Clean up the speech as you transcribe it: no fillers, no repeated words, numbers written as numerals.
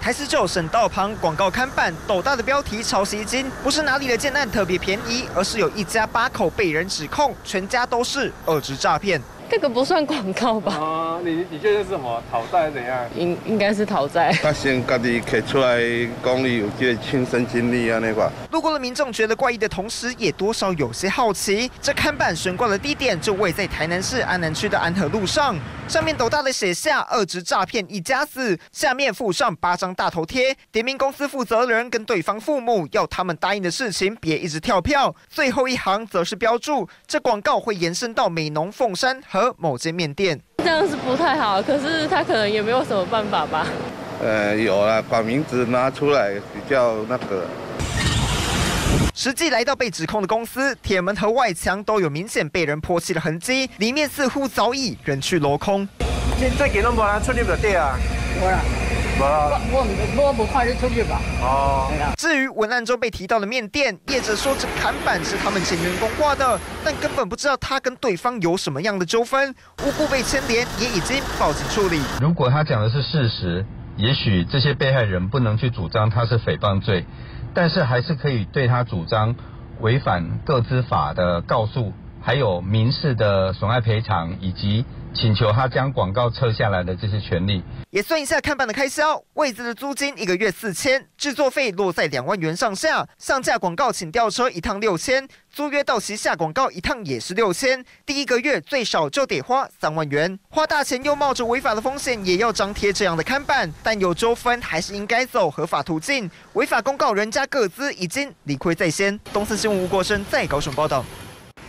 台19省道旁广告看板斗大的标题超吸睛，不是哪里的建案特别便宜，而是有一家8口被人指控全家都是2质诈骗。 这个不算广告吧？ 哦，你觉得是什么？讨债怎样？ 应该是讨债。 他先家己摕出来讲，伊有这个亲身经历安尼吧。 路过的民众觉得怪异的同时，也多少有些好奇。这看板悬挂的地点就位在台南市安南区的安和路上，上面斗大的写下2质诈骗一家子，下面附上8张大头贴，点名公司负责人跟对方父母要他们答应的事情别一直跳票。最后一行则是标注这广告会延伸到美浓凤山和某间面店。 这样是不太好，可是他可能也没有什么办法吧。 有啦，把名字拿出来比较那个。 实际来到被指控的公司，铁门和外墙都有明显被人泼漆的痕迹，里面似乎早已人去楼空。 这几拢无人出入就对啊。 无啦。我不快就出去吧。 哦。 至于文案中被提到的面店，业者说这看板是他们前员工挂的，但根本不知道他跟对方有什么样的纠纷，无故被牵连，也已经报警处理。 如果他讲的是事实，也许这些被害人不能去主张他是诽谤罪，但是还是可以对他主张违反个资法的告诉，还有民事的损害赔偿，以及请求他将广告撤下来的这些权利。 也算一下看板的开销，位子的租金1个月4000，制作费落在2万元上下，上架广告请吊车1趟6000，租约到期下广告1趟也是6000，第1个月最少就得花3万元，花大钱又冒着违法的风险，也要张贴这样的看板，但有纠纷还是应该走合法途径，违法公告人家个资已经理亏在先。东森新闻吴国生在高雄报道。